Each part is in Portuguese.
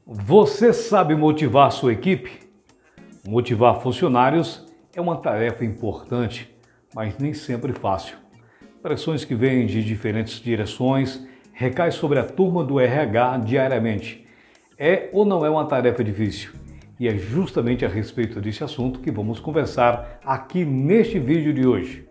Você sabe motivar sua equipe? Motivar funcionários é uma tarefa importante, mas nem sempre fácil. Pressões que vêm de diferentes direções recaem sobre a turma do RH diariamente. É ou não é uma tarefa difícil? E é justamente a respeito desse assunto que vamos conversar aqui neste vídeo de hoje.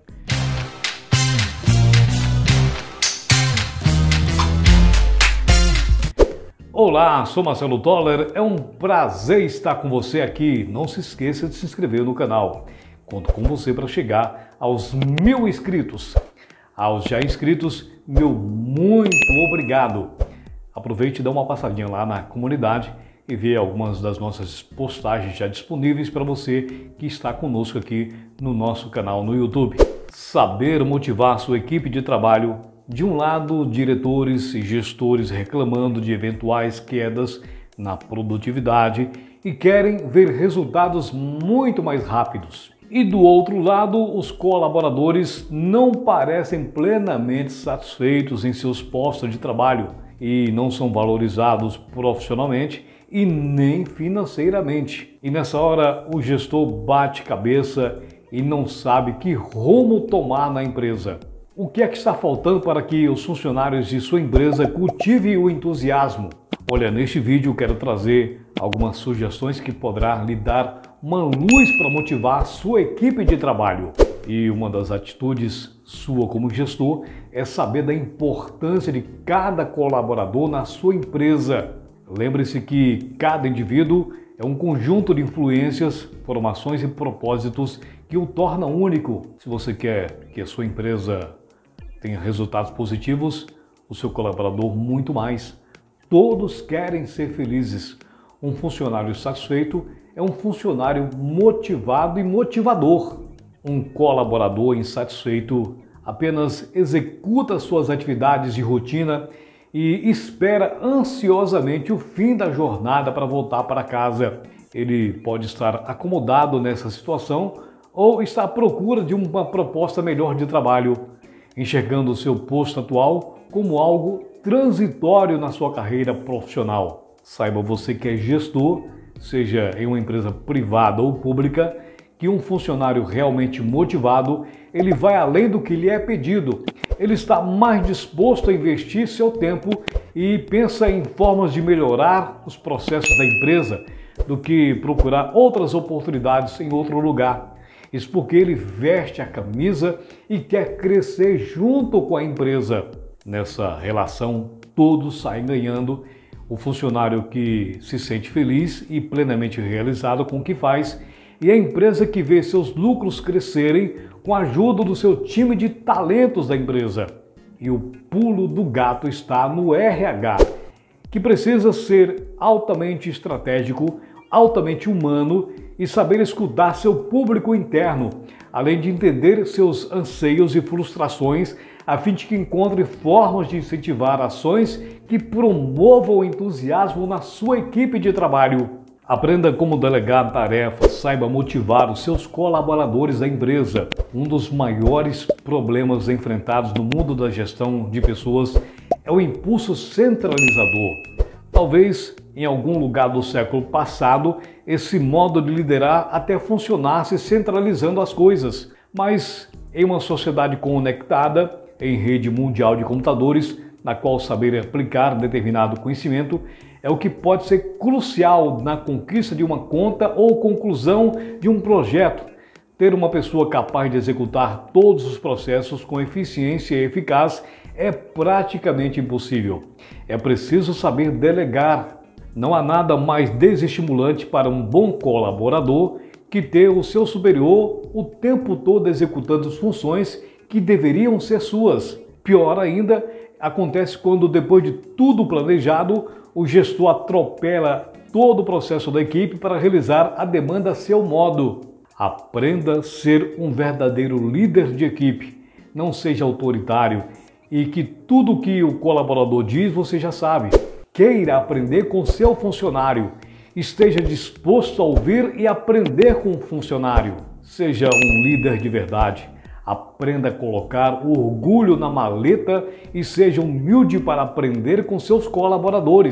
Olá, sou Marcelo Toller, é um prazer estar com você aqui. Não se esqueça de se inscrever no canal. Conto com você para chegar aos 1000 inscritos. Aos já inscritos, meu muito obrigado. Aproveite e dá uma passadinha lá na comunidade e vê algumas das nossas postagens já disponíveis para você que está conosco aqui no nosso canal no YouTube. Saber motivar sua equipe de trabalho. De um lado, diretores e gestores reclamando de eventuais quedas na produtividade e querem ver resultados muito mais rápidos. E do outro lado, os colaboradores não parecem plenamente satisfeitos em seus postos de trabalho e não são valorizados profissionalmente e nem financeiramente. E nessa hora, o gestor bate cabeça e não sabe que rumo tomar na empresa. O que é que está faltando para que os funcionários de sua empresa cultivem o entusiasmo? Olha, neste vídeo eu quero trazer algumas sugestões que poderá lhe dar uma luz para motivar sua equipe de trabalho. E uma das atitudes sua como gestor é saber da importância de cada colaborador na sua empresa. Lembre-se que cada indivíduo é um conjunto de influências, formações e propósitos que o torna único. Se você quer que a sua empresa tenha resultados positivos, o seu colaborador muito mais. Todos querem ser felizes. Um funcionário satisfeito é um funcionário motivado e motivador. Um colaborador insatisfeito apenas executa suas atividades de rotina e espera ansiosamente o fim da jornada para voltar para casa. Ele pode estar acomodado nessa situação ou está à procura de uma proposta melhor de trabalho, enxergando o seu posto atual como algo transitório na sua carreira profissional. Saiba você que é gestor, seja em uma empresa privada ou pública, que um funcionário realmente motivado, ele vai além do que lhe é pedido. Ele está mais disposto a investir seu tempo e pensa em formas de melhorar os processos da empresa do que procurar outras oportunidades em outro lugar. Isso porque ele veste a camisa e quer crescer junto com a empresa. Nessa relação, todos saem ganhando. O funcionário que se sente feliz e plenamente realizado com o que faz e a empresa que vê seus lucros crescerem com a ajuda do seu time de talentos da empresa. E o pulo do gato está no RH, que precisa ser altamente estratégico, altamente humano e saber escutar seu público interno, além de entender seus anseios e frustrações, a fim de que encontre formas de incentivar ações que promovam o entusiasmo na sua equipe de trabalho. Aprenda como delegar tarefas, saiba motivar os seus colaboradores da empresa. Um dos maiores problemas enfrentados no mundo da gestão de pessoas é o impulso centralizador. Talvez em algum lugar do século passado, esse modo de liderar até funcionasse centralizando as coisas. Mas em uma sociedade conectada, em rede mundial de computadores, na qual saber aplicar determinado conhecimento é o que pode ser crucial na conquista de uma conta ou conclusão de um projeto. Ter uma pessoa capaz de executar todos os processos com eficiência e eficaz é praticamente impossível. É preciso saber delegar. Não há nada mais desestimulante para um bom colaborador que ter o seu superior o tempo todo executando as funções que deveriam ser suas. Pior ainda, acontece quando, depois de tudo planejado, o gestor atropela todo o processo da equipe para realizar a demanda a seu modo. Aprenda a ser um verdadeiro líder de equipe. Não seja autoritário e que tudo que o colaborador diz você já sabe. Queira aprender com seu funcionário. Esteja disposto a ouvir e aprender com o funcionário. Seja um líder de verdade. Aprenda a colocar o orgulho na maleta e seja humilde para aprender com seus colaboradores.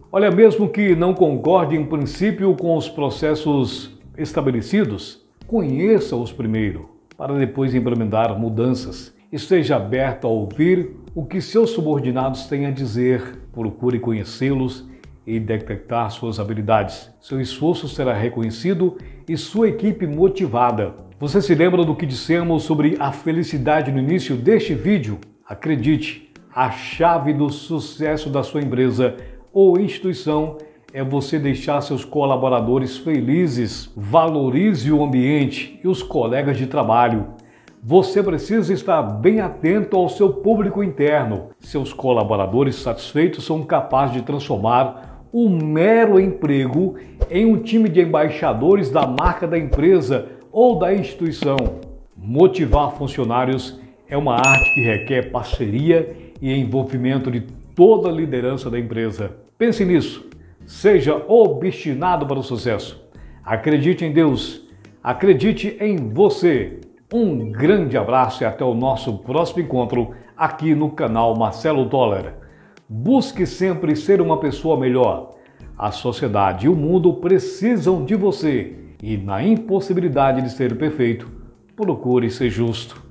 Olha, mesmo que não concorde em princípio com os processos estabelecidos, conheça-os primeiro, para depois implementar mudanças. Esteja aberto a ouvir o que seus subordinados têm a dizer, procure conhecê-los e detectar suas habilidades. Seu esforço será reconhecido e sua equipe motivada. Você se lembra do que dissemos sobre a felicidade no início deste vídeo? Acredite, a chave do sucesso da sua empresa ou instituição é você deixar seus colaboradores felizes. Valorize o ambiente e os colegas de trabalho. Você precisa estar bem atento ao seu público interno. Seus colaboradores satisfeitos são capazes de transformar um mero emprego em um time de embaixadores da marca da empresa ou da instituição. Motivar funcionários é uma arte que requer parceria e envolvimento de toda a liderança da empresa. Pense nisso. Seja obstinado para o sucesso. Acredite em Deus. Acredite em você. Um grande abraço e até o nosso próximo encontro aqui no canal Marcelo Toller. Busque sempre ser uma pessoa melhor. A sociedade e o mundo precisam de você. E na impossibilidade de ser perfeito, procure ser justo.